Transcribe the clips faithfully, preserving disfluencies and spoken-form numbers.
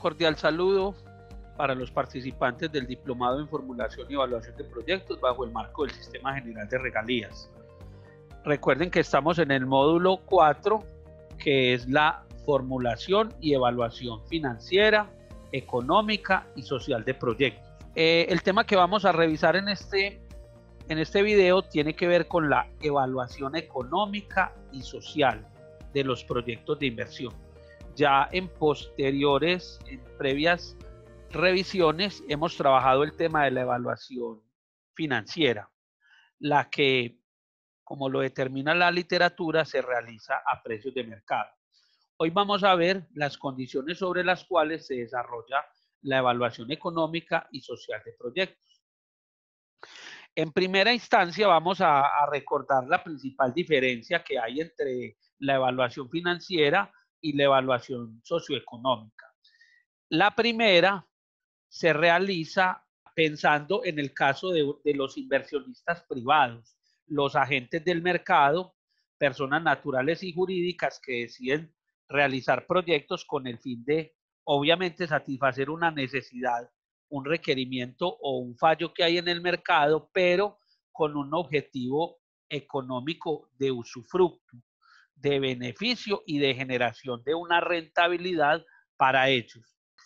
cordial saludo para los participantes del Diplomado en Formulación y Evaluación de Proyectos bajo el marco del Sistema General de Regalías. Recuerden que estamos en el módulo cuatro, que es la formulación y evaluación financiera, económica y social de proyectos. Eh, el tema que vamos a revisar en este, en este video tiene que ver con la evaluación económica y social de los proyectos de inversión. Ya en posteriores, en previas revisiones, hemos trabajado el tema de la evaluación financiera, la que, como lo determina la literatura, se realiza a precios de mercado. Hoy vamos a ver las condiciones sobre las cuales se desarrolla la evaluación económica y social de proyectos. En primera instancia vamos a, a recordar la principal diferencia que hay entre la evaluación financiera y la evaluación socioeconómica. La primera se realiza pensando en el caso de, de los inversionistas privados, los agentes del mercado, personas naturales y jurídicas que deciden realizar proyectos con el fin de, obviamente, satisfacer una necesidad, un requerimiento o un fallo que hay en el mercado, pero con un objetivo económico de usufructo, de beneficio y de generación de una rentabilidad para ellos.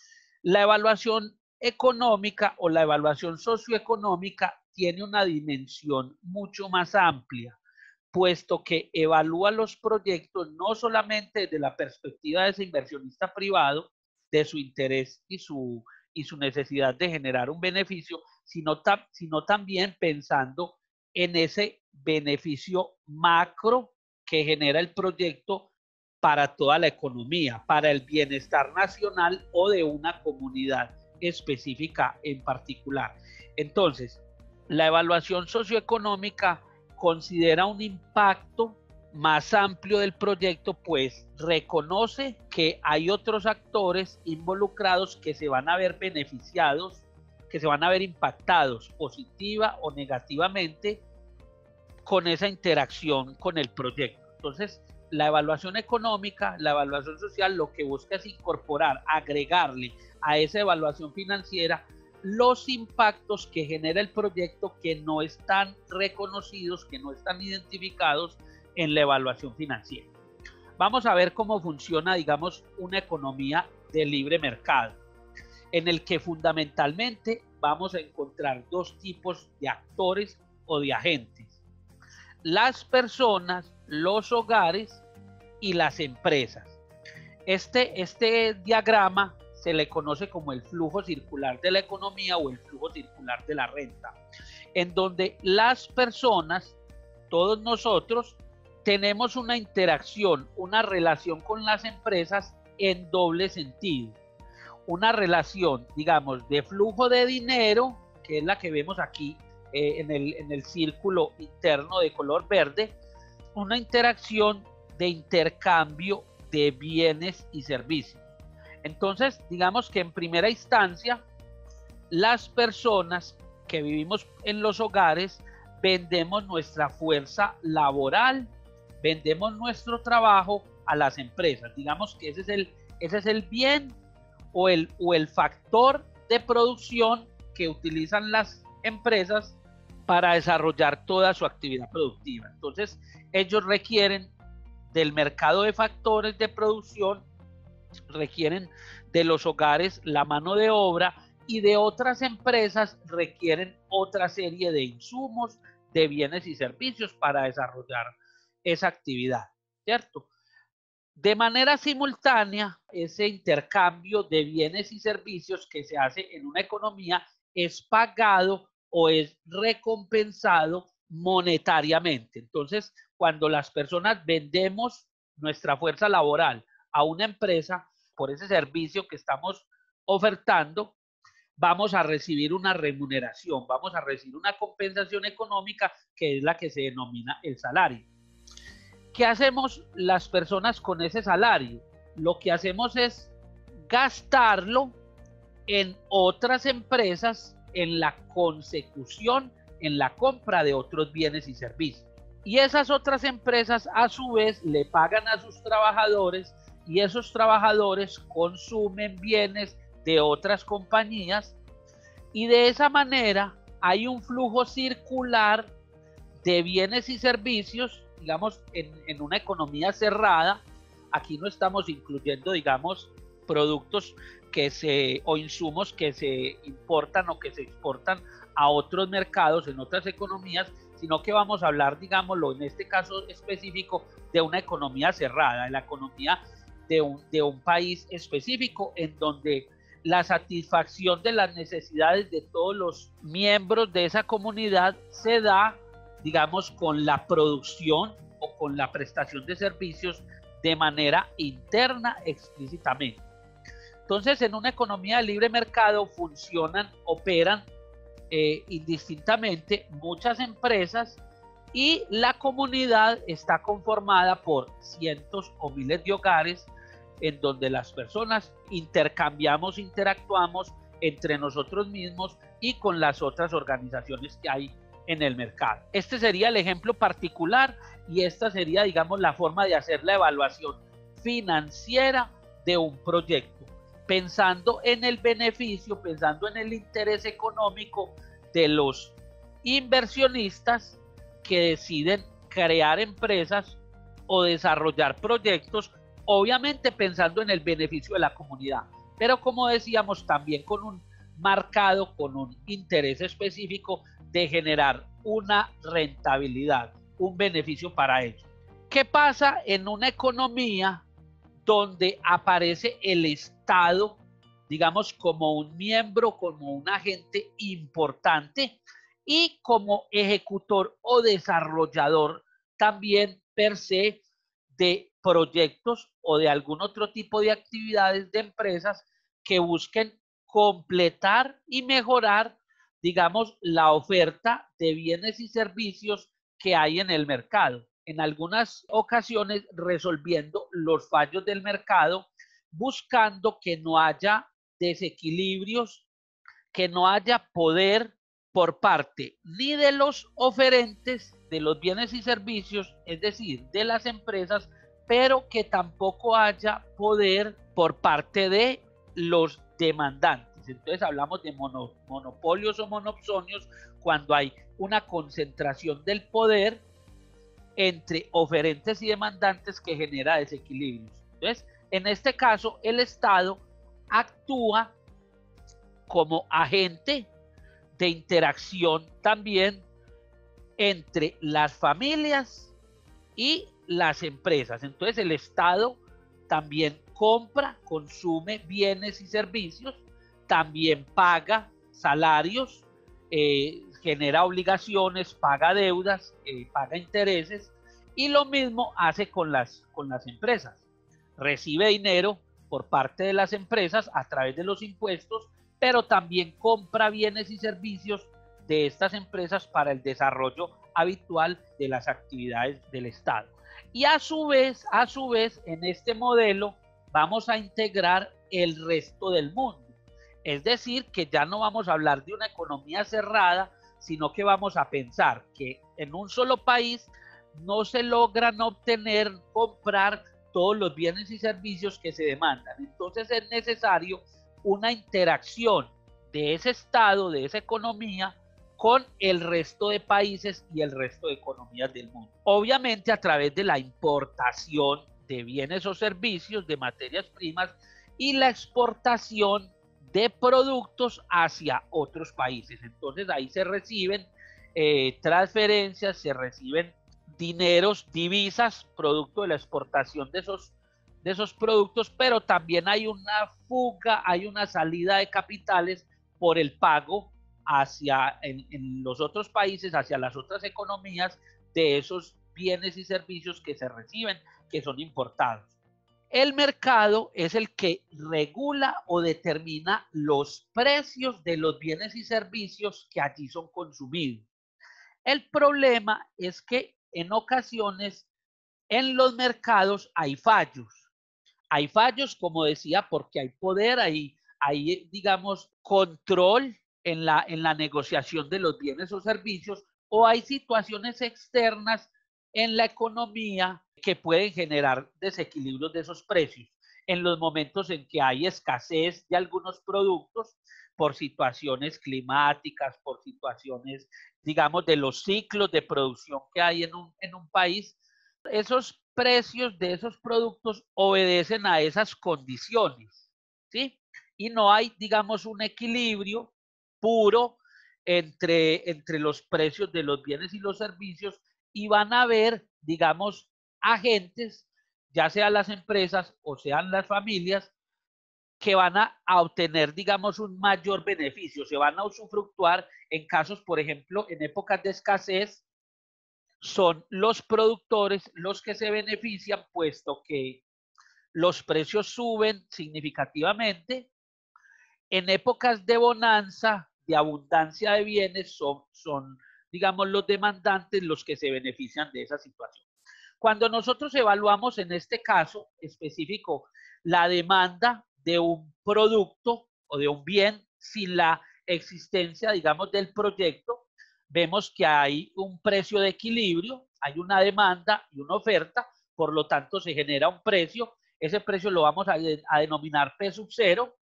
La evaluación económica o la evaluación socioeconómica tiene una dimensión mucho más amplia, puesto que evalúa los proyectos no solamente desde la perspectiva de ese inversionista privado, de su interés y su, y su necesidad de generar un beneficio, sino, ta, sino también pensando en ese beneficio macro que genera el proyecto para toda la economía, para el bienestar nacional o de una comunidad específica en particular. Entonces, la evaluación socioeconómica considera un impacto más amplio del proyecto, pues reconoce que hay otros actores involucrados que se van a ver beneficiados, que se van a ver impactados positiva o negativamente con esa interacción con el proyecto. Entonces, la evaluación económica, la evaluación social, lo que busca es incorporar, agregarle a esa evaluación financiera los impactos que genera el proyecto que no están reconocidos, que no están identificados en la evaluación financiera. Vamos a ver cómo funciona, digamos, una economía de libre mercado, en el que fundamentalmente vamos a encontrar dos tipos de actores o de agentes: las personas, los hogares y las empresas. Este, este diagrama se le conoce como el flujo circular de la economía o el flujo circular de la renta, en donde las personas, todos nosotros, tenemos una interacción, una relación con las empresas en doble sentido. Una relación, digamos, de flujo de dinero, que es la que vemos aquí eh, en, el, en el círculo interno de color verde, una interacción de intercambio de bienes y servicios. Entonces, digamos que en primera instancia, las personas que vivimos en los hogares vendemos nuestra fuerza laboral, vendemos nuestro trabajo a las empresas. Digamos que ese es el, ese es el bien o el, o el factor de producción que utilizan las empresas para desarrollar toda su actividad productiva. Entonces, ellos requieren del mercado de factores de producción, requieren de los hogares la mano de obra, y de otras empresas requieren otra serie de insumos, de bienes y servicios para desarrollar esa actividad, ¿cierto? De manera simultánea, ese intercambio de bienes y servicios que se hace en una economía es pagado o es recompensado monetariamente. Entonces, cuando las personas vendemos nuestra fuerza laboral a una empresa por ese servicio que estamos ofertando, vamos a recibir una remuneración, vamos a recibir una compensación económica que es la que se denomina el salario. ¿Qué hacemos las personas con ese salario? Lo que hacemos es gastarlo en otras empresas, en la consecución, en la compra de otros bienes y servicios. Y esas otras empresas a su vez le pagan a sus trabajadores y esos trabajadores consumen bienes, de otras compañías, y de esa manera hay un flujo circular de bienes y servicios, digamos, en, en una economía cerrada. Aquí no estamos incluyendo, digamos, productos que se, o insumos que se importan o que se exportan a otros mercados, en otras economías, sino que vamos a hablar, digámoslo, en este caso específico, de una economía cerrada, de la economía de un, de un país específico, en donde la satisfacción de las necesidades de todos los miembros de esa comunidad se da, digamos, con la producción o con la prestación de servicios de manera interna explícitamente. Entonces, en una economía de libre mercado funcionan, operan eh, indistintamente muchas empresas, y la comunidad está conformada por cientos o miles de hogares en donde las personas intercambiamos, interactuamos entre nosotros mismos y con las otras organizaciones que hay en el mercado. Este sería el ejemplo particular, y esta sería, digamos, la forma de hacer la evaluación financiera de un proyecto, pensando en el beneficio, pensando en el interés económico de los inversionistas que deciden crear empresas o desarrollar proyectos, obviamente pensando en el beneficio de la comunidad, pero como decíamos, también con un marcado, con un interés específico de generar una rentabilidad, un beneficio para ellos. ¿Qué pasa en una economía donde aparece el Estado, digamos, como un miembro, como un agente importante y como ejecutor o desarrollador también per se de proyectos o de algún otro tipo de actividades de empresas que busquen completar y mejorar, digamos, la oferta de bienes y servicios que hay en el mercado? En algunas ocasiones resolviendo los fallos del mercado, buscando que no haya desequilibrios, que no haya poder por parte ni de los oferentes de los bienes y servicios, es decir, de las empresas, pero que tampoco haya poder por parte de los demandantes. Entonces hablamos de mono, monopolios o monopsonios cuando hay una concentración del poder entre oferentes y demandantes que genera desequilibrios. Entonces, en este caso, el Estado actúa como agente de interacción también entre las familias y las empresas. Entonces, el Estado también compra, consume bienes y servicios, también paga salarios, eh, genera obligaciones, paga deudas, eh, paga intereses, y lo mismo hace con las, con las empresas. Recibe dinero por parte de las empresas a través de los impuestos, pero también compra bienes y servicios de estas empresas para el desarrollo habitual de las actividades del Estado. Y a su vez, a su vez, en este modelo vamos a integrar el resto del mundo. Es decir, que ya no vamos a hablar de una economía cerrada, sino que vamos a pensar que en un solo país no se logran obtener, comprar todos los bienes y servicios que se demandan. Entonces es necesario una interacción de ese Estado, de esa economía, con el resto de países y el resto de economías del mundo. Obviamente a través de la importación de bienes o servicios, de materias primas, y la exportación de productos hacia otros países. Entonces ahí se reciben eh, transferencias, se reciben dineros, divisas, producto de la exportación de esos, de esos productos, pero también hay una fuga, hay una salida de capitales por el pago hacia en, en los otros países, hacia las otras economías de esos bienes y servicios que se reciben, que son importados. El mercado es el que regula o determina los precios de los bienes y servicios que allí son consumidos. El problema es que en ocasiones en los mercados hay fallos. Hay fallos, como decía, porque hay poder, hay, hay digamos, control en la, en la negociación de los bienes o servicios, o hay situaciones externas en la economía que pueden generar desequilibrios de esos precios. en los momentos en que hay escasez de algunos productos por situaciones climáticas, por situaciones, digamos, de los ciclos de producción que hay en un, en un país. Esos precios de esos productos obedecen a esas condiciones, ¿sí? Y no hay, digamos, un equilibrio puro entre, entre los precios de los bienes y los servicios, y van a haber, digamos, agentes, ya sean las empresas o sean las familias, que van a, a obtener, digamos, un mayor beneficio, se van a usufructuar en casos, por ejemplo, en épocas de escasez, son los productores los que se benefician, puesto que los precios suben significativamente. En épocas de bonanza, de abundancia de bienes, son, son, digamos, los demandantes los que se benefician de esa situación. Cuando nosotros evaluamos en este caso específico la demanda de un producto o de un bien sin la existencia, digamos, del proyecto, vemos que hay un precio de equilibrio, hay una demanda y una oferta, por lo tanto se genera un precio, ese precio lo vamos a, a denominar P sub cero,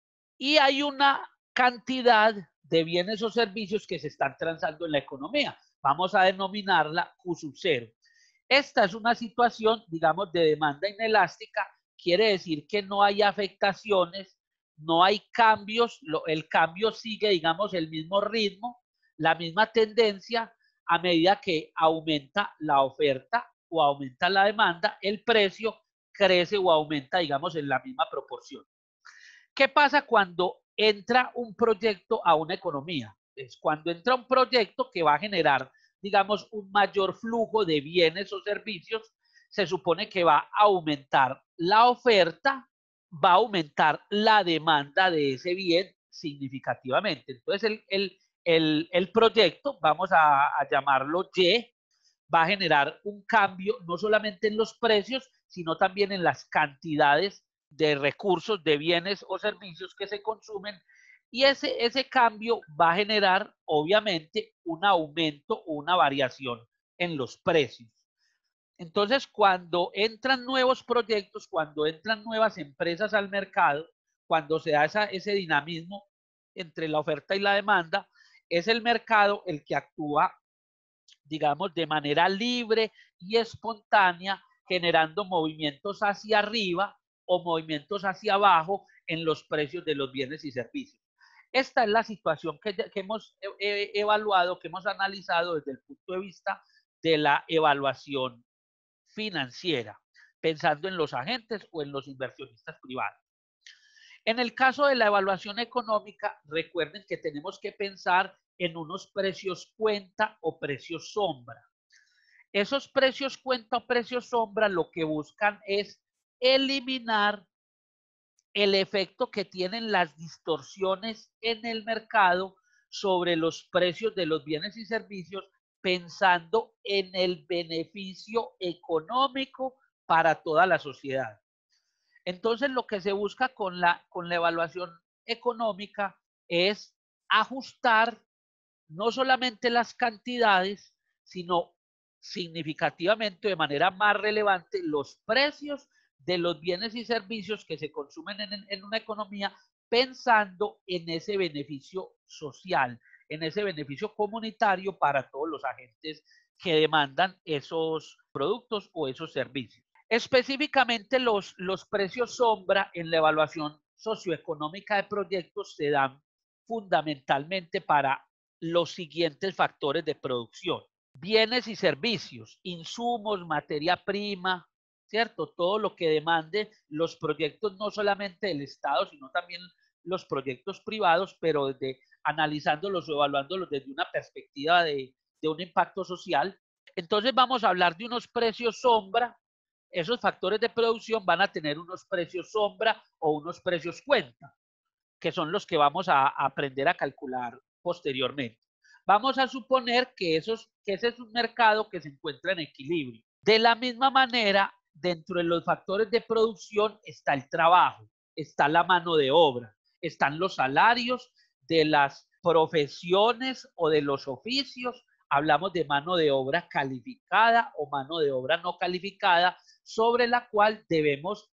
y hay una cantidad de bienes o servicios que se están transando en la economía, vamos a denominarla Q sub cero. Esta es una situación, digamos, de demanda inelástica, quiere decir que no hay afectaciones, no hay cambios, lo, el cambio sigue, digamos, el mismo ritmo, la misma tendencia, a medida que aumenta la oferta o aumenta la demanda, el precio crece o aumenta, digamos, en la misma proporción. ¿Qué pasa cuando entra un proyecto a una economía? Es cuando entra un proyecto que va a generar, digamos, un mayor flujo de bienes o servicios, se supone que va a aumentar la oferta, va a aumentar la demanda de ese bien significativamente. Entonces, el, el, el, el proyecto, vamos a, a llamarlo Y, va a generar un cambio no solamente en los precios, sino también en las cantidades de recursos, de bienes o servicios que se consumen, y ese, ese cambio va a generar obviamente un aumento o una variación en los precios. Entonces, cuando entran nuevos proyectos, cuando entran nuevas empresas al mercado, cuando se da esa, ese dinamismo entre la oferta y la demanda, es el mercado el que actúa, digamos, de manera libre y espontánea, generando movimientos hacia arriba o movimientos hacia abajo en los precios de los bienes y servicios. Esta es la situación que, que hemos eh, evaluado, que hemos analizado desde el punto de vista de la evaluación financiera, pensando en los agentes o en los inversionistas privados. En el caso de la evaluación económica, recuerden que tenemos que pensar en unos precios cuenta o precios sombra. Esos precios cuenta o precios sombra lo que buscan es eliminar el efecto que tienen las distorsiones en el mercado sobre los precios de los bienes y servicios, pensando en el beneficio económico para toda la sociedad. Entonces, lo que se busca con la, con la evaluación económica es ajustar no solamente las cantidades, sino significativamente, de manera más relevante, los precios de los bienes y servicios que se consumen en, en una economía, pensando en ese beneficio social, en ese beneficio comunitario para todos los agentes que demandan esos productos o esos servicios. Específicamente, los, los precios sombra en la evaluación socioeconómica de proyectos se dan fundamentalmente para los siguientes factores de producción: bienes y servicios, insumos, materia prima, ¿cierto? Todo lo que demande los proyectos, no solamente del Estado, sino también los proyectos privados, pero desde, analizándolos o evaluándolos desde una perspectiva de, de un impacto social. Entonces vamos a hablar de unos precios sombra. Esos factores de producción van a tener unos precios sombra o unos precios cuenta, que son los que vamos a, a aprender a calcular posteriormente. Vamos a suponer que, esos, que ese es un mercado que se encuentra en equilibrio. De la misma manera, dentro de los factores de producción está el trabajo, está la mano de obra, están los salarios de las profesiones o de los oficios. Hablamos de mano de obra calificada o mano de obra no calificada, sobre la cual debemos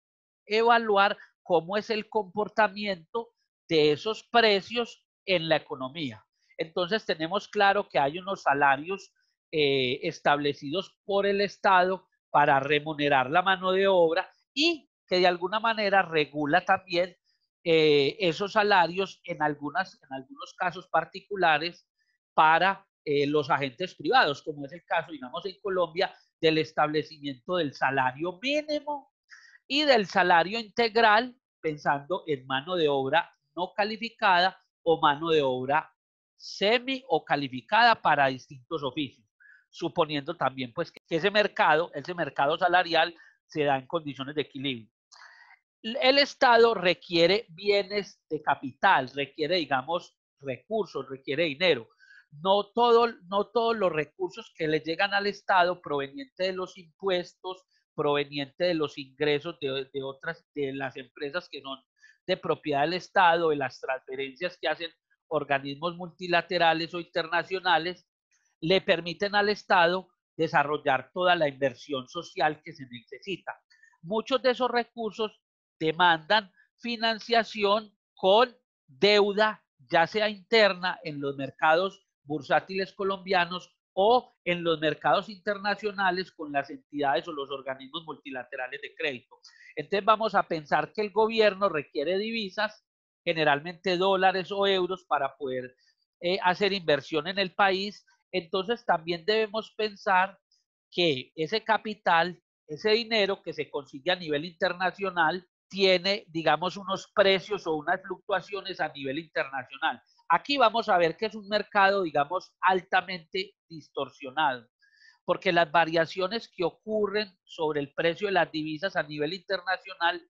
evaluar cómo es el comportamiento de esos precios en la economía. Entonces tenemos claro que hay unos salarios eh, establecidos por el Estado para remunerar la mano de obra y que de alguna manera regula también eh, esos salarios en, algunas, en algunos casos particulares para eh, los agentes privados, como es el caso, digamos, en Colombia, del establecimiento del salario mínimo y del salario integral, pensando en mano de obra no calificada o mano de obra semi o calificada para distintos oficios, suponiendo también pues que ese mercado, ese mercado salarial se da en condiciones de equilibrio. El Estado requiere bienes de capital, requiere, digamos, recursos, requiere dinero. No, todo, no todos los recursos que le llegan al Estado provenientes de los impuestos, provenientes de los ingresos de, de otras, de las empresas que son de propiedad del Estado, de las transferencias que hacen organismos multilaterales o internacionales, le permiten al Estado desarrollar toda la inversión social que se necesita. Muchos de esos recursos demandan financiación con deuda, ya sea interna en los mercados bursátiles colombianos o en los mercados internacionales con las entidades o los organismos multilaterales de crédito. Entonces vamos a pensar que el gobierno requiere divisas, generalmente dólares o euros, para poder eh, hacer inversión en el país. Entonces también debemos pensar que ese capital, ese dinero que se consigue a nivel internacional, tiene, digamos, unos precios o unas fluctuaciones a nivel internacional. Aquí vamos a ver que es un mercado, digamos, altamente distorsionado, porque las variaciones que ocurren sobre el precio de las divisas a nivel internacional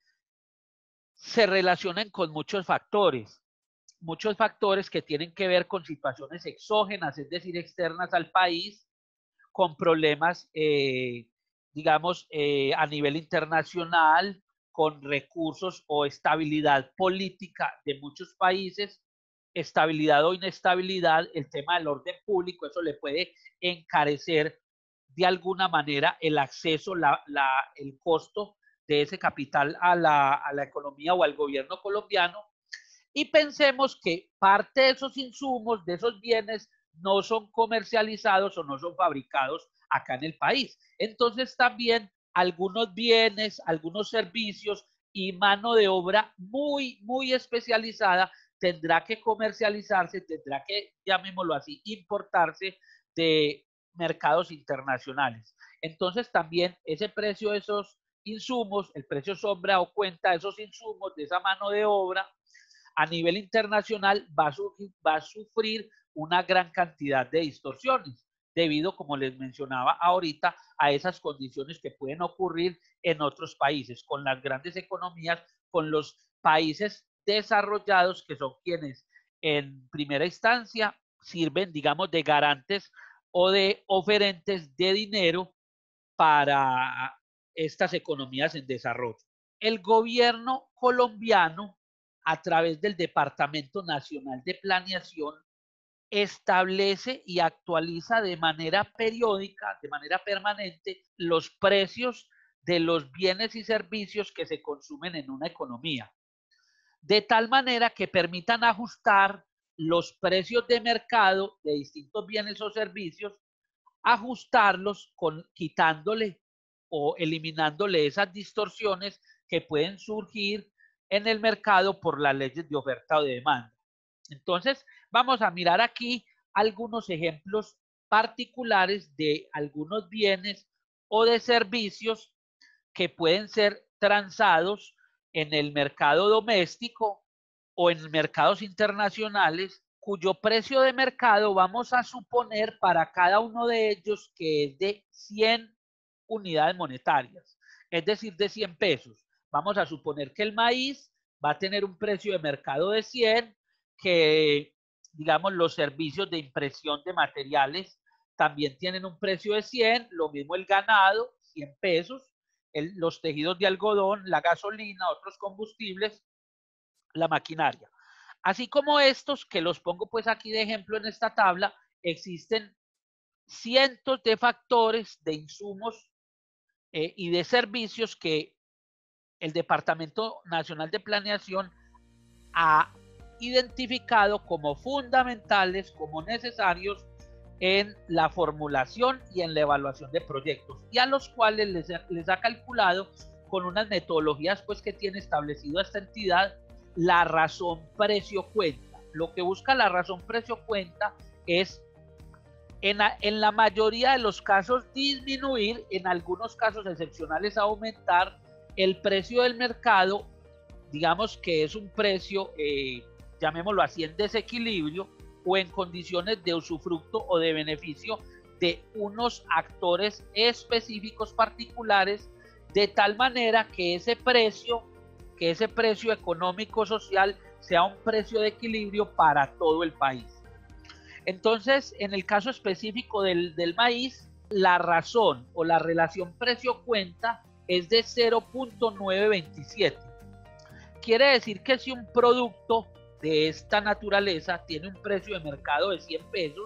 se relacionan con muchos factores, muchos factores que tienen que ver con situaciones exógenas, es decir, externas al país, con problemas, eh, digamos, eh, a nivel internacional, con recursos o estabilidad política de muchos países, estabilidad o inestabilidad, el tema del orden público, eso le puede encarecer de alguna manera el acceso, la, la, el costo de ese capital a la, a la economía o al gobierno colombiano. Y pensemos que parte de esos insumos, de esos bienes, no son comercializados o no son fabricados acá en el país. Entonces también algunos bienes, algunos servicios y mano de obra muy, muy especializada tendrá que comercializarse, tendrá que, llamémoslo así, importarse de mercados internacionales. Entonces también ese precio de esos insumos, el precio sombra o cuenta de esos insumos, de esa mano de obra, a nivel internacional va a, va a sufrir una gran cantidad de distorsiones debido, como les mencionaba ahorita, a esas condiciones que pueden ocurrir en otros países, con las grandes economías, con los países desarrollados que son quienes en primera instancia sirven, digamos, de garantes o de oferentes de dinero para estas economías en desarrollo. El gobierno colombiano, a través del Departamento Nacional de Planeación, establece y actualiza de manera periódica, de manera permanente, los precios de los bienes y servicios que se consumen en una economía, de tal manera que permitan ajustar los precios de mercado de distintos bienes o servicios, ajustarlos con, quitándole o eliminándole esas distorsiones que pueden surgir en el mercado por las leyes de oferta o de demanda. Entonces, vamos a mirar aquí algunos ejemplos particulares de algunos bienes o de servicios que pueden ser transados en el mercado doméstico o en mercados internacionales, cuyo precio de mercado vamos a suponer para cada uno de ellos que es de cien unidades monetarias, es decir, de cien pesos. Vamos a suponer que el maíz va a tener un precio de mercado de cien, que, digamos, los servicios de impresión de materiales también tienen un precio de cien, lo mismo el ganado, cien pesos, el, los tejidos de algodón, la gasolina, otros combustibles, la maquinaria. Así como estos, que los pongo pues aquí de ejemplo en esta tabla, existen cientos de factores de insumos eh, y de servicios que el Departamento Nacional de Planeación ha identificado como fundamentales, como necesarios en la formulación y en la evaluación de proyectos, y a los cuales les, les ha calculado con unas metodologías pues que tiene establecido esta entidad la razón precio-cuenta. Lo que busca la razón precio-cuenta es en, a, en la mayoría de los casos disminuir, en algunos casos excepcionales aumentar el precio del mercado, digamos que es un precio, eh, llamémoslo así, en desequilibrio o en condiciones de usufructo o de beneficio de unos actores específicos particulares, de tal manera que ese precio, que ese precio económico social sea un precio de equilibrio para todo el país. Entonces, en el caso específico del, del maíz, la razón o la relación precio-cuenta es de cero punto novecientos veintisiete. Quiere decir que si un producto de esta naturaleza tiene un precio de mercado de cien pesos,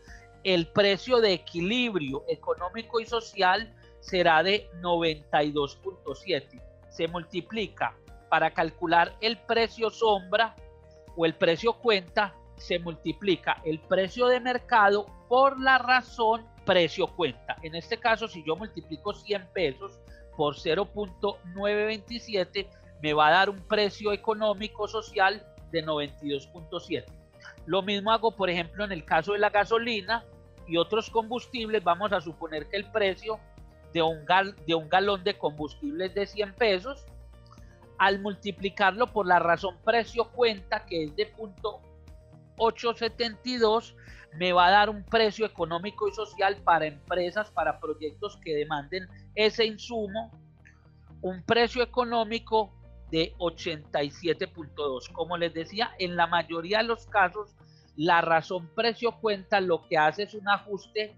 el precio de equilibrio económico y social será de noventa y dos punto siete. Se multiplica para calcular el precio sombra o el precio cuenta, se multiplica el precio de mercado por la razón precio cuenta. En este caso, si yo multiplico cien pesos por cero punto novecientos veintisiete, me va a dar un precio económico social de noventa y dos punto siete. Lo mismo hago, por ejemplo, en el caso de la gasolina y otros combustibles. Vamos a suponer que el precio de un, gal de un galón de combustible es de cien pesos. Al multiplicarlo por la razón precio cuenta, que es de punto ochocientos setenta y dos, me va a dar un precio económico y social para empresas, para proyectos que demanden ese insumo, un precio económico de ochenta y siete punto dos. Como les decía, en la mayoría de los casos, la razón precio cuenta lo que hace es un ajuste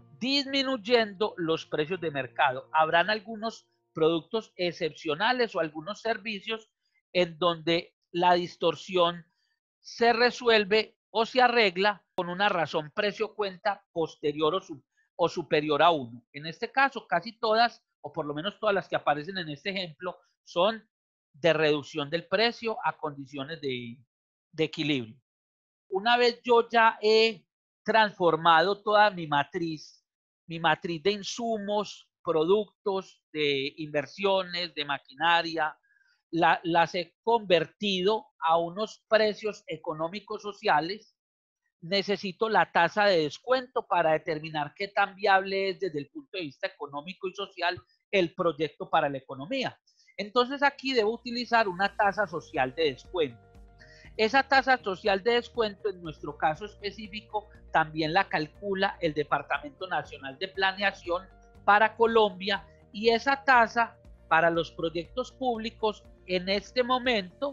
disminuyendo los precios de mercado. Habrán algunos productos excepcionales o algunos servicios en donde la distorsión se resuelve o se arregla con una razón precio cuenta posterior o, su, o superior a uno. En este caso, casi todas, o por lo menos todas las que aparecen en este ejemplo, son de reducción del precio a condiciones de, de equilibrio. Una vez yo ya he transformado toda mi matriz, mi matriz de insumos, productos, de inversiones, de maquinaria, la, las he convertido a unos precios económicos sociales, necesito la tasa de descuento para determinar qué tan viable es desde el punto de vista económico y social el proyecto para la economía. Entonces aquí debo utilizar una tasa social de descuento. Esa tasa social de descuento, en nuestro caso específico, también la calcula el Departamento Nacional de Planeación para Colombia, y esa tasa para los proyectos públicos en este momento,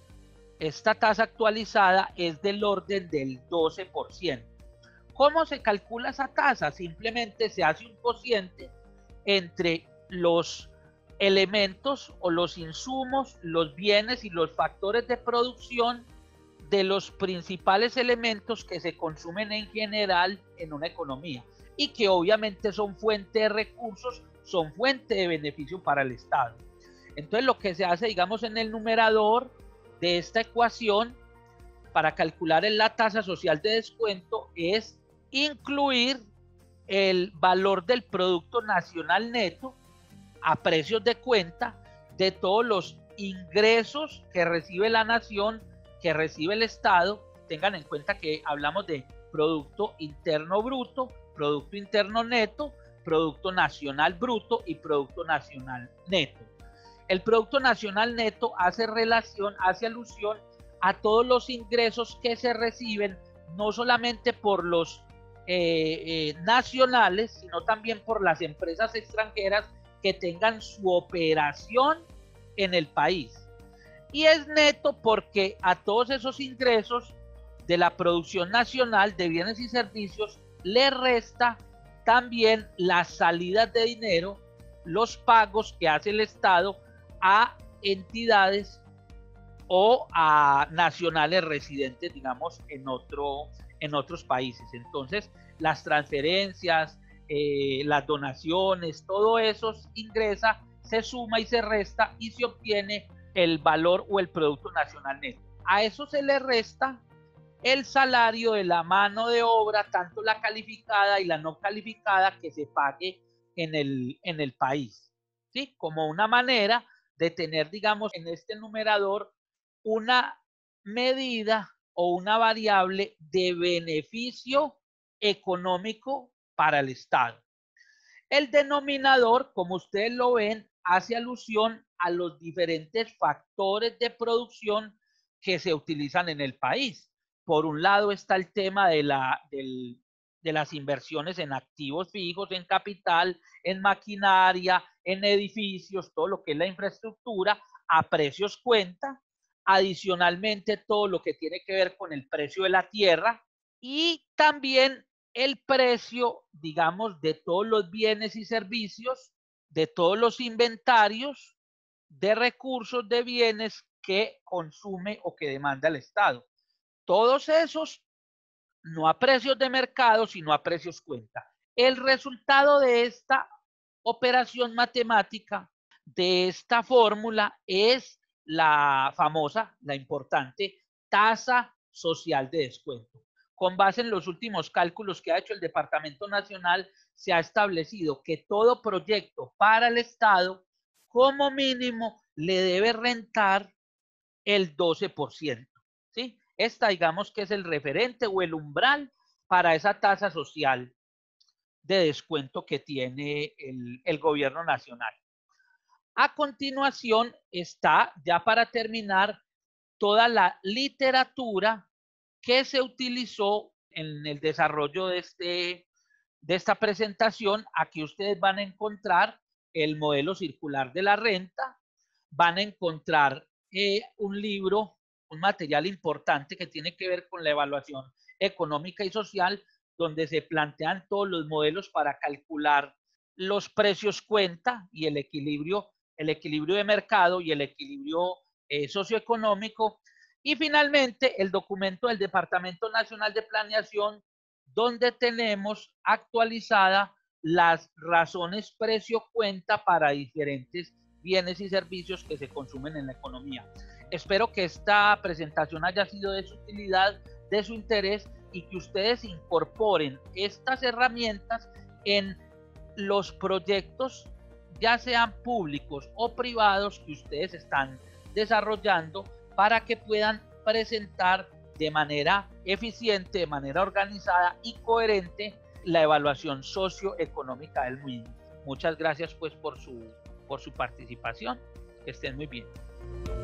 esta tasa actualizada es del orden del doce por ciento. ¿Cómo se calcula esa tasa? Simplemente se hace un cociente entre los elementos o los insumos, los bienes y los factores de producción de los principales elementos que se consumen en general en una economía y que obviamente son fuente de recursos, son fuente de beneficio para el Estado. Entonces lo que se hace, digamos, en el numerador de esta ecuación para calcular la tasa social de descuento es incluir el valor del Producto Nacional Neto a precios de cuenta de todos los ingresos que recibe la nación, que recibe el Estado. Tengan en cuenta que hablamos de Producto Interno Bruto, Producto Interno Neto, Producto Nacional Bruto y Producto Nacional Neto. El Producto Nacional Neto hace relación, hace alusión a todos los ingresos que se reciben, no solamente por los eh, eh, nacionales, sino también por las empresas extranjeras que tengan su operación en el país. Y es neto porque a todos esos ingresos de la producción nacional de bienes y servicios le resta también las salidas de dinero, los pagos que hace el Estado a entidades o a nacionales residentes, digamos, en, otro, en otros países. Entonces, las transferencias, eh, las donaciones, todo eso ingresa se suma y se resta y se obtiene el valor o el Producto Nacional Neto. A eso se le resta el salario de la mano de obra, tanto la calificada y la no calificada, que se pague en el, en el país, ¿sí? Como una manera de tener, digamos, en este numerador una medida o una variable de beneficio económico para el Estado. El denominador, como ustedes lo ven, hace alusión a los diferentes factores de producción que se utilizan en el país. Por un lado está el tema de, la, del, de las inversiones en activos fijos, en capital, en maquinaria, en edificios, todo lo que es la infraestructura, a precios cuenta. Adicionalmente, todo lo que tiene que ver con el precio de la tierra y también el precio, digamos, de todos los bienes y servicios, de todos los inventarios de recursos de bienes que consume o que demanda el Estado. Todos esos no a precios de mercado, sino a precios cuenta. El resultado de esta operación matemática, de esta fórmula, es la famosa, la importante tasa social de descuento. Con base en los últimos cálculos que ha hecho el Departamento Nacional, se ha establecido que todo proyecto para el Estado, como mínimo, le debe rentar el doce por ciento, ¿sí? Esta, digamos que es el referente o el umbral para esa tasa social de descuento que tiene el, el gobierno nacional. A continuación está, ya para terminar, toda la literatura que se utilizó en el desarrollo de, este, de esta presentación. Aquí ustedes van a encontrar el modelo circular de la renta, van a encontrar eh, un libro, un material importante que tiene que ver con la evaluación económica y social, donde se plantean todos los modelos para calcular los precios cuenta y el equilibrio, el equilibrio de mercado y el equilibrio eh, socioeconómico. Y finalmente, el documento del Departamento Nacional de Planeación, donde tenemos actualizada las razones precio-cuenta para diferentes bienes y servicios que se consumen en la economía. Espero que esta presentación haya sido de su utilidad, de su interés, y que ustedes incorporen estas herramientas en los proyectos, ya sean públicos o privados, que ustedes están desarrollando, para que puedan presentar de manera eficiente, de manera organizada y coherente la evaluación socioeconómica del mismo. Muchas gracias pues por su, por su participación. Que estén muy bien.